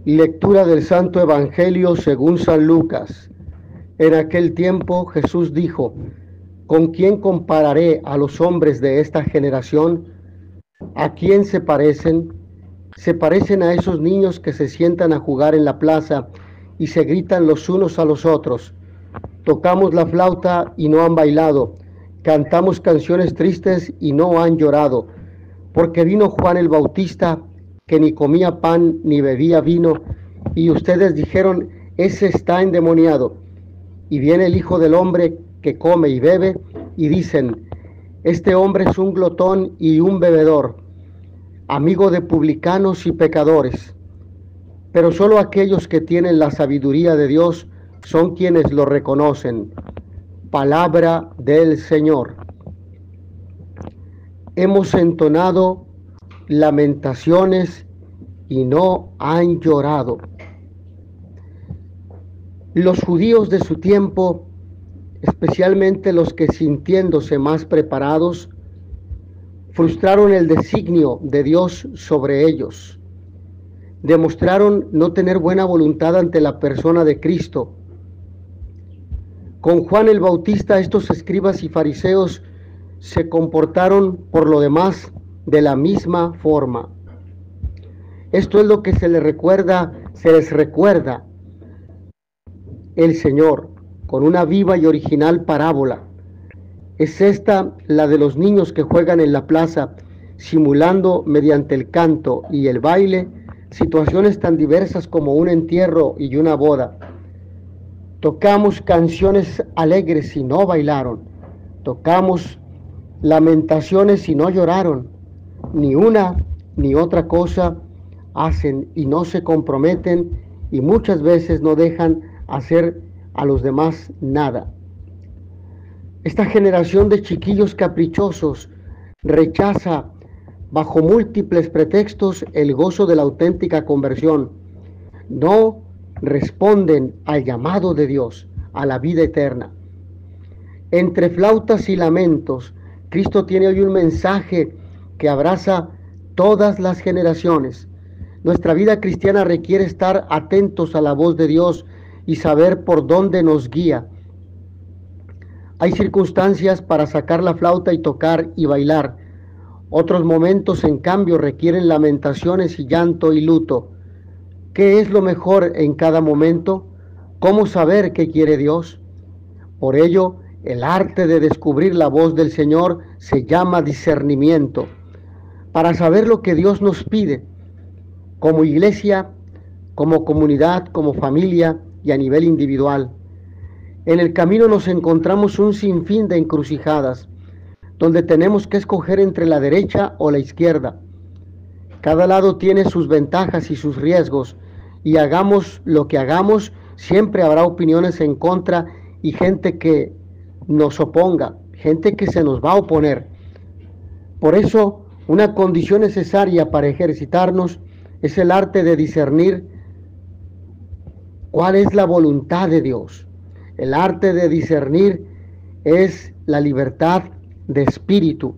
Lectura del Santo Evangelio según San Lucas. En aquel tiempo Jesús dijo: ¿Con quién compararé a los hombres de esta generación? ¿A quién se parecen? Se parecen a esos niños que se sientan a jugar en la plaza y se gritan los unos a los otros: tocamos la flauta y no han bailado, cantamos canciones tristes y no han llorado. Porque vino Juan el Bautista, que ni comía pan ni bebía vino, y ustedes dijeron: ese está endemoniado. Y viene el Hijo del Hombre, que come y bebe, y dicen: este hombre es un glotón y un bebedor, amigo de publicanos y pecadores. Pero solo aquellos que tienen la sabiduría de Dios son quienes lo reconocen. Palabra del Señor. Hemos entonado lamentaciones y no han llorado. Los judíos de su tiempo, especialmente los que sintiéndose más preparados, frustraron el designio de Dios sobre ellos. Demostraron no tener buena voluntad ante la persona de Cristo. Con Juan el Bautista, estos escribas y fariseos se comportaron por lo demás de la misma forma. Esto es lo que se les recuerda el Señor con una viva y original parábola. Es esta la de los niños que juegan en la plaza, simulando mediante el canto y el baile situaciones tan diversas como un entierro y una boda. Tocamos canciones alegres y no bailaron. Tocamos lamentaciones y no lloraron. Ni una ni otra cosa hacen y no se comprometen, y muchas veces no dejan hacer a los demás nada. Esta generación de chiquillos caprichosos rechaza bajo múltiples pretextos el gozo de la auténtica conversión. No responden al llamado de Dios a la vida eterna. Entre flautas y lamentos, Cristo tiene hoy un mensaje que abraza todas las generaciones. Nuestra vida cristiana requiere estar atentos a la voz de Dios y saber por dónde nos guía. Hay circunstancias para sacar la flauta y tocar y bailar. Otros momentos, en cambio, requieren lamentaciones y llanto y luto. ¿Qué es lo mejor en cada momento? ¿Cómo saber qué quiere Dios? Por ello, el arte de descubrir la voz del Señor se llama discernimiento, para saber lo que Dios nos pide, como iglesia, como comunidad, como familia y a nivel individual. En el camino nos encontramos un sinfín de encrucijadas, donde tenemos que escoger entre la derecha o la izquierda. Cada lado tiene sus ventajas y sus riesgos, y hagamos lo que hagamos, siempre habrá opiniones en contra y gente que nos oponga, gente que se nos va a oponer. Por eso, una condición necesaria para ejercitarnos es el arte de discernir cuál es la voluntad de Dios. El arte de discernir es la libertad de espíritu.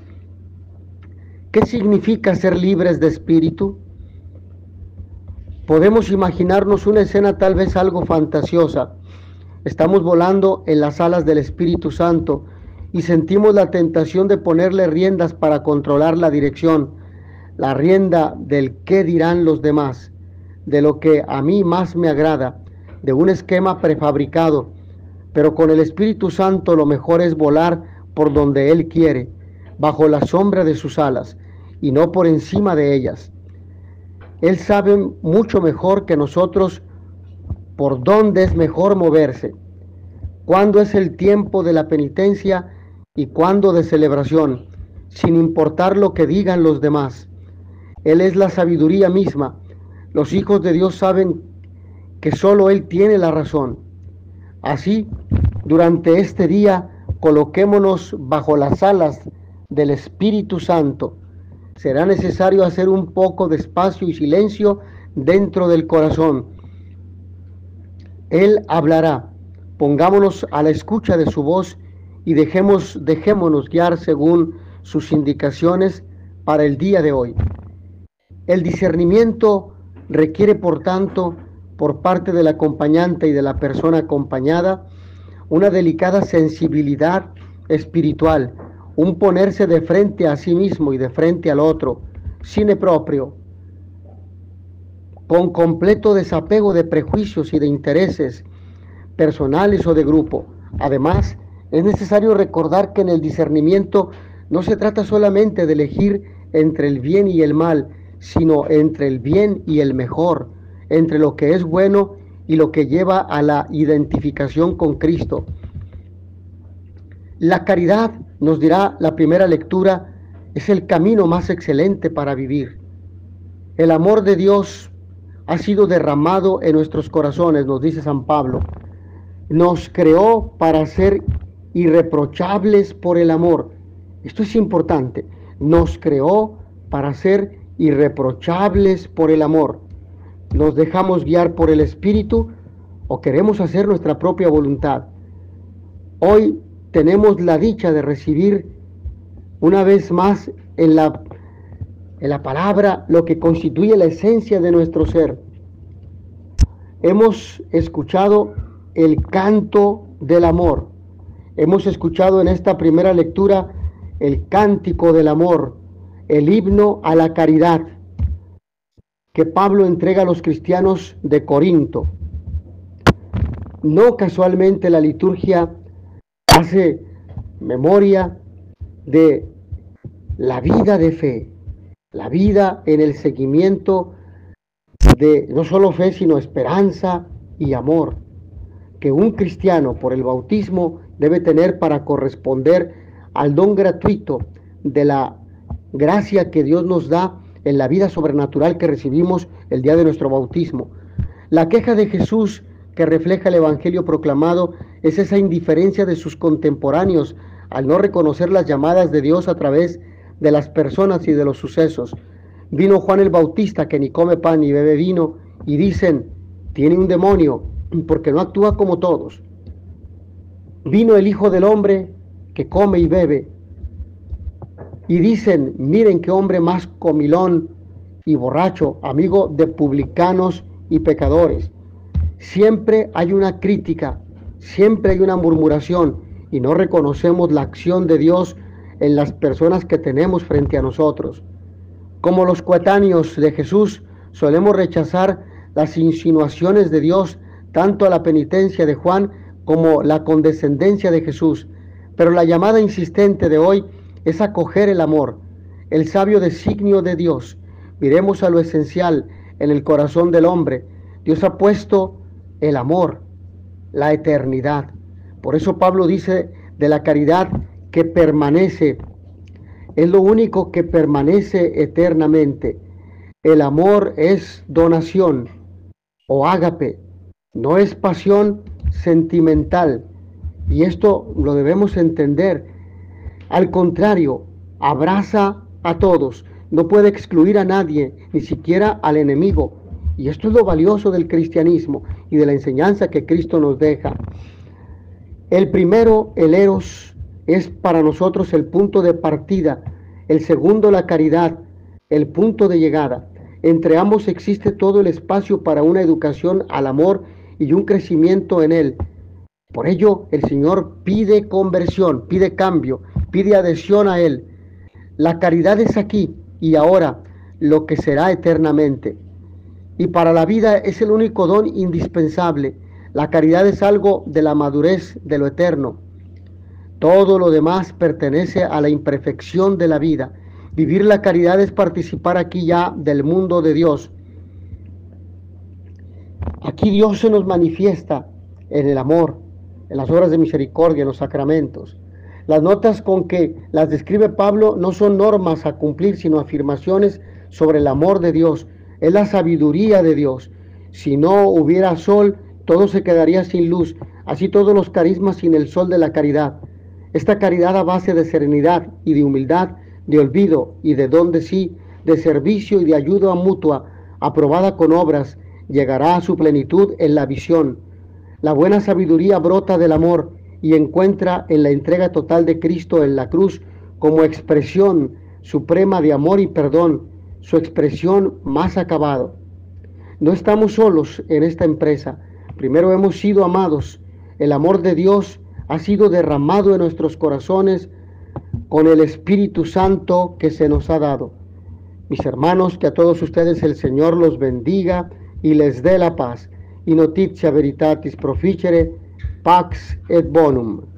¿Qué significa ser libres de espíritu? Podemos imaginarnos una escena tal vez algo fantasiosa. Estamos volando en las alas del Espíritu Santo y sentimos la tentación de ponerle riendas para controlar la dirección, la rienda del qué dirán los demás, de lo que a mí más me agrada, de un esquema prefabricado. Pero con el Espíritu Santo lo mejor es volar por donde Él quiere, bajo la sombra de sus alas, y no por encima de ellas. Él sabe mucho mejor que nosotros por dónde es mejor moverse, cuándo es el tiempo de la penitencia y cuándo de celebración, sin importar lo que digan los demás. Él es la sabiduría misma. Los hijos de Dios saben que solo Él tiene la razón. Así, durante este día, coloquémonos bajo las alas del Espíritu Santo. Será necesario hacer un poco de espacio y silencio dentro del corazón. Él hablará. Pongámonos a la escucha de su voz y dejémonos guiar según sus indicaciones para el día de hoy. El discernimiento Requiere, por tanto, por parte del acompañante y de la persona acompañada, una delicada sensibilidad espiritual, un ponerse de frente a sí mismo y de frente al otro, sine proprio, con completo desapego de prejuicios y de intereses personales o de grupo. Además, es necesario recordar que en el discernimiento no se trata solamente de elegir entre el bien y el mal, sino entre el bien y el mejor, entre lo que es bueno y lo que lleva a la identificación con Cristo. La caridad, nos dirá la primera lectura, es el camino más excelente para vivir. El amor de Dios ha sido derramado en nuestros corazones, nos dice San Pablo. Nos creó para ser irreprochables por el amor. Esto es importante. Nos creó para ser irreprochables por el amor. ¿Nos dejamos guiar por el Espíritu o queremos hacer nuestra propia voluntad? Hoy tenemos la dicha de recibir una vez más en la palabra lo que constituye la esencia de nuestro ser. Hemos escuchado el canto del amor. Hemos escuchado en esta primera lectura el cántico del amor, el himno a la caridad que Pablo entrega a los cristianos de Corinto. No casualmente la liturgia hace memoria de la vida de fe, la vida en el seguimiento de no solo fe, sino esperanza y amor, que un cristiano por el bautismo debe tener para corresponder al don gratuito de la gracia que Dios nos da en la vida sobrenatural que recibimos el día de nuestro bautismo. La queja de Jesús que refleja el evangelio proclamado es esa indiferencia de sus contemporáneos al no reconocer las llamadas de Dios a través de las personas y de los sucesos. Vino Juan el Bautista, que ni come pan ni bebe vino, y dicen, tiene un demonio, porque no actúa como todos. Vino el Hijo del Hombre, que come y bebe, y dicen, miren qué hombre más comilón y borracho, amigo de publicanos y pecadores. Siempre hay una crítica, siempre hay una murmuración, y no reconocemos la acción de Dios en las personas que tenemos frente a nosotros. Como los coetáneos de Jesús, solemos rechazar las insinuaciones de Dios, tanto a la penitencia de Juan como la condescendencia de Jesús. Pero la llamada insistente de hoy es acoger el amor, el sabio designio de Dios. Miremos a lo esencial en el corazón del hombre. Dios ha puesto el amor, la eternidad. Por eso Pablo dice de la caridad que permanece. Es lo único que permanece eternamente. El amor es donación o ágape, no es pasión sentimental. Y esto lo debemos entender. Al contrario, abraza a todos, no puede excluir a nadie, ni siquiera al enemigo. Y esto es lo valioso del cristianismo y de la enseñanza que Cristo nos deja. El primero, el eros, es para nosotros el punto de partida. El segundo, la caridad, el punto de llegada. Entre ambos existe todo el espacio para una educación al amor y un crecimiento en él. Por ello, el Señor pide conversión, pide cambio, pide adhesión a Él. La caridad es aquí y ahora, lo que será eternamente. Y para la vida es el único don indispensable. La caridad es algo de la madurez de lo eterno. Todo lo demás pertenece a la imperfección de la vida. Vivir la caridad es participar aquí ya del mundo de Dios. Aquí Dios se nos manifiesta en el amor, en las obras de misericordia, en los sacramentos. Las notas con que las describe Pablo no son normas a cumplir, sino afirmaciones sobre el amor de Dios. Es la sabiduría de Dios. Si no hubiera sol, todo se quedaría sin luz. Así todos los carismas sin el sol de la caridad. Esta caridad a base de serenidad y de humildad, de olvido y de don de sí, de servicio y de ayuda mutua, aprobada con obras, llegará a su plenitud en la visión. La buena sabiduría brota del amor y encuentra en la entrega total de Cristo en la cruz como expresión suprema de amor y perdón, su expresión más acabado. No estamos solos en esta empresa. Primero hemos sido amados. El amor de Dios ha sido derramado en nuestros corazones con el Espíritu Santo que se nos ha dado. Mis hermanos, que a todos ustedes el Señor los bendiga y les dé la paz. Y notitia veritatis proficere, pax et bonum.